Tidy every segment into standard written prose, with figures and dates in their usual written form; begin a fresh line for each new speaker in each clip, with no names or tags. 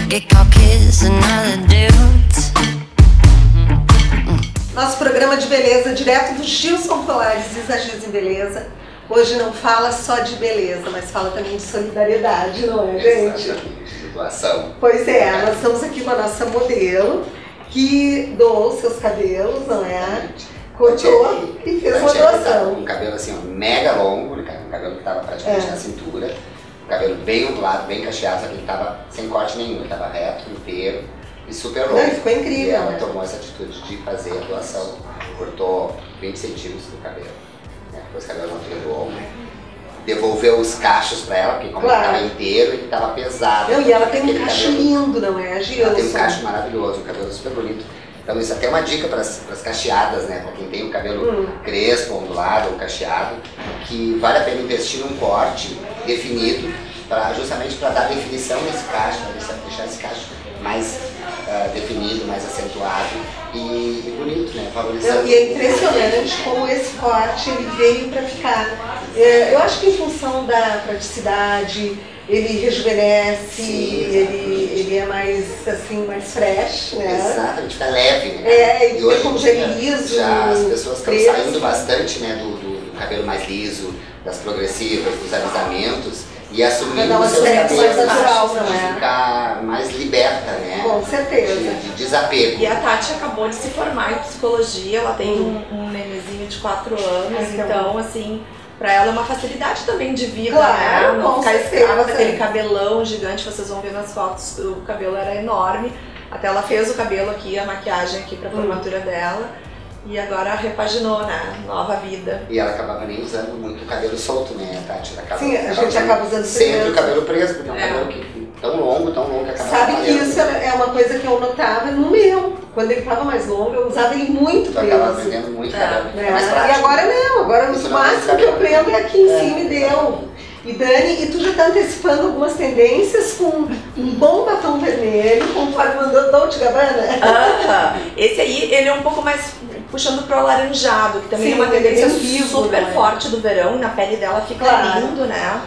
get caught kissing other dudes.
Nosso programa de beleza, direto do Gilson Colares, Visagismo em Beleza. Hoje não fala só de beleza, mas fala também de solidariedade, não é, gente?
Exatamente, de doação.
Pois é, nós estamos aqui com a nossa modelo, que doou seus cabelos, não é? Cortou e fez uma doação.
Com um cabelo assim, ó, mega longo, um cabelo que estava praticamente na cintura, um cabelo bem ondulado, bem cacheado, só que ele estava sem corte nenhum, ele estava reto, inteiro e super longo.
Não, e ficou incrível.
E ela tomou essa atitude de fazer a doação, cortou 20 centímetros do cabelo, né? Depois o cabelo não ficou longo. Devolveu os cachos pra ela, porque como ele estava inteiro, ele estava pesado.
Não, e ela tem um cacho lindo, não é, Gilson?
Ela tem um cacho maravilhoso, um cabelo super bonito. Então isso é até uma dica para as cacheadas, né? Para quem tem o cabelo crespo, ondulado ou cacheado, que vale a pena investir num corte definido, justamente para dar definição nesse cacho, para deixar esse cacho mais definido, mais acentuado e bonito, né? Valorizando.
E é impressionante como esse corte ele veio para ficar. Eu acho que em função da praticidade, ele rejuvenesce, ele é mais assim, mais fresh, né?
Exatamente, fica leve, né?
E hoje como gel liso.
Já as pessoas estão saindo bastante, né, do cabelo mais liso, das progressivas, dos alisamentos e assumindo os seus cabelos para ficar mais liberta, né?
Com certeza.
De desapego.
E a Tati acabou de se formar em psicologia, ela tem um nenenzinho de 4 anos, então assim, pra ela é uma facilidade também de vida,
claro,
né? Não ficar escrava daquele cabelão gigante, vocês vão ver nas fotos, o cabelo era enorme. Até ela fez o cabelo aqui, a maquiagem aqui pra formatura dela. E agora repaginou, né? Nova vida.
E ela acabava nem usando muito o cabelo solto, né, Tati?
Sim, a gente acaba usando
sempre o cabelo preso, porque é um cabelo tão longo que acaba.
Sabe que isso é uma coisa que eu notava no meu. Quando ele estava mais longo, eu usava ele muito preso.
Eu acabava prendendo muito cabelo.
E agora não, agora o máximo que eu prendo é aqui em cima e deu. E Dani, e tu já tá antecipando algumas tendências com um bom batom vermelho, conforme mandou Dolce & Gabbana.
Esse aí, ele é um pouco mais puxando pro alaranjado, que também é uma tendência super forte do verão, e na pele dela fica lindo, né?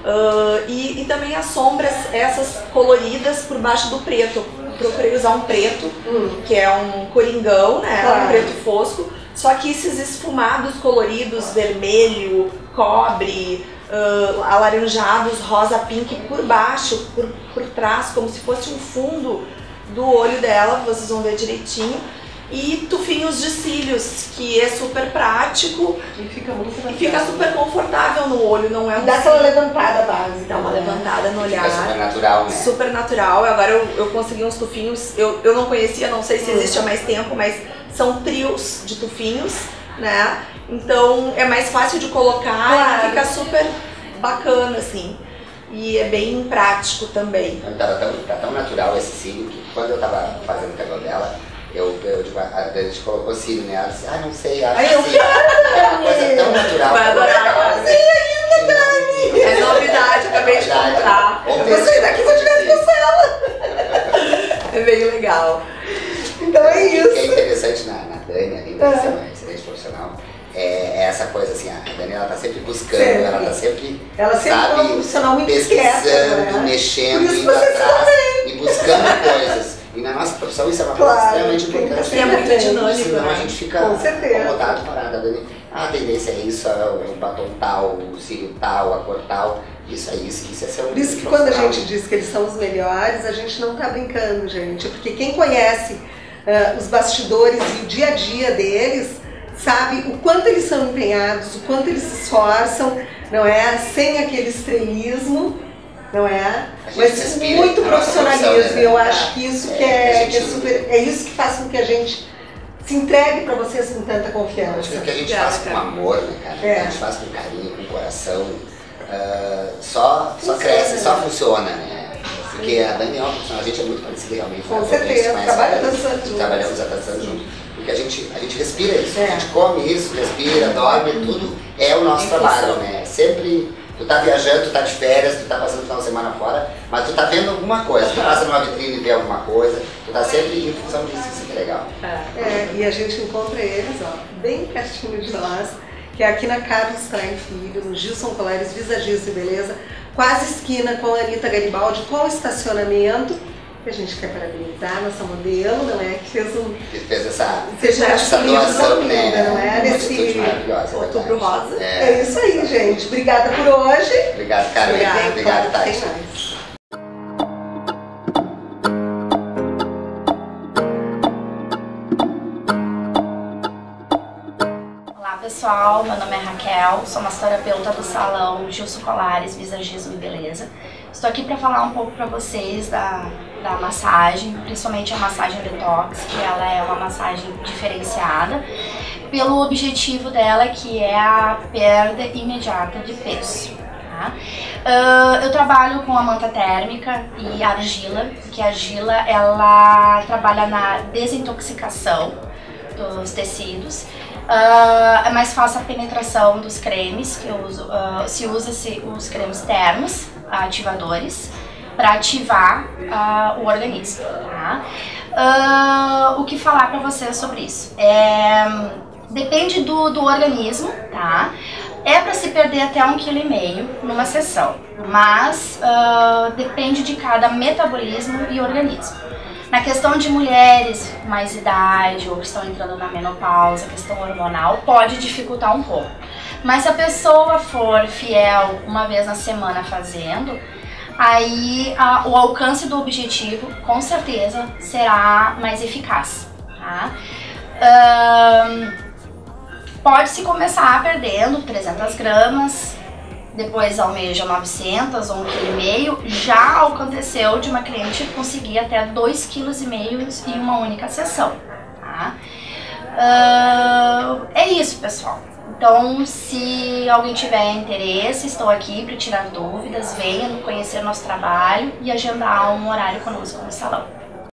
E também as sombras, essas coloridas por baixo do preto. Procurei usar um preto, que é um coringão, né? Um preto fosco. Só que esses esfumados coloridos, vermelho, cobre, alaranjados, rosa pink por baixo, por trás, como se fosse um fundo do olho dela, vocês vão ver direitinho. E tufinhos de cílios, que é super prático
e fica muito natural.
E fica super confortável no olho, não é um...
Dá aquela levantada base.
Dá uma levantada no olhar.
Fica super natural, né?
Super natural. Agora eu consegui uns tufinhos, eu não conhecia, não sei se existe há mais tempo, mas são trios de tufinhos, né? Então é mais fácil de colocar e fica super bacana, assim. E é bem prático também.
Tá tão natural esse cílio que quando eu tava fazendo o cabelo dela, a gente colocou cílio, né? Ela disse, não sei, acho que é uma coisa tão natural.
Vai adorar.
Ainda, Dani!
É novidade, acabei de comprar.
Eu vou sair daqui e vou direto pra sala.
É bem legal.
Então é isso.
O que é interessante na Dani, além de ser uma excelente profissional, é essa coisa assim, a Dani ela tá sempre buscando, ela tá sempre,
é uma profissional muito
pesquisando, mexendo, indo atrás e buscando coisas. E na nossa profissão isso é uma coisa extremamente importante.
É muito dinâmico,
senão
né?
a gente fica acomodado, parado. A tendência é isso, é o batom tal, o cílio tal, a cor tal. Isso é isso é ser um...
Por isso que quando a gente diz que eles são os melhores, a gente não tá brincando, gente. Porque quem conhece os bastidores e o dia a dia deles, sabe o quanto eles são empenhados, o quanto eles se esforçam, não é? Sem aquele estrelismo, não é? Mas muito profissionalismo, e eu acho que isso é isso que faz com que a gente se entregue para vocês com tanta confiança.
O que a gente faz com amor, né, cara? O que a gente faz com carinho, com coração, só cresce, só funciona, né? Porque a Dani é uma profissional, a gente é muito parecido realmente.
Com certeza, trabalhamos
há tantos anos juntos. Porque a gente respira isso, a gente come isso, respira, dorme, tudo é o nosso trabalho, né? Sempre tu tá viajando, tu tá de férias, tu tá passando o final de semana fora, mas tu tá vendo alguma coisa, tu passa numa vitrine e vê alguma coisa, tu tá sempre em função disso, isso que é legal.
E a gente encontra eles, ó, bem pertinho de nós, que é aqui na Carlos Klein Filho, no Gilson Colares, Visagismo e Beleza, quase esquina com a Anitta Garibaldi, com estacionamento, A gente quer parabenizar a nossa modelo, não é? Que fez
essa
doação,
né?
Não é?
Nesse
Outubro Rosa.
É isso aí, gente. Obrigada por hoje.
Obrigado, Carmen. Obrigado, Tati.
Olá pessoal, meu nome é Raquel, sou massoterapeuta do salão Gilson Colares, Visagismo e Beleza. Estou aqui para falar um pouco para vocês da massagem, principalmente a massagem detox, que ela é uma massagem diferenciada pelo objetivo dela, que é a perda imediata de peso. Tá? Eu trabalho com a manta térmica e a argila, que a argila ela trabalha na desintoxicação dos tecidos. É mais fácil a penetração dos cremes, que eu uso, se usa os cremes termos, ativadores, para ativar o organismo. Tá? O que falar para vocês sobre isso? Depende do organismo, tá? É para se perder até 1,5 kg numa sessão, mas depende de cada metabolismo e organismo. Na questão de mulheres mais idade ou que estão entrando na menopausa, questão hormonal, pode dificultar um pouco. Mas se a pessoa for fiel uma vez na semana fazendo, aí o alcance do objetivo com certeza será mais eficaz. Tá? Pode-se começar perdendo 300 gramas, depois almeja 900 ou 1,5 kg. Já aconteceu de uma cliente conseguir até 2,5 kg em uma única sessão. Tá? É isso, pessoal. Então, se alguém tiver interesse, estou aqui para tirar dúvidas, venha conhecer nosso trabalho e agendar um horário conosco no salão.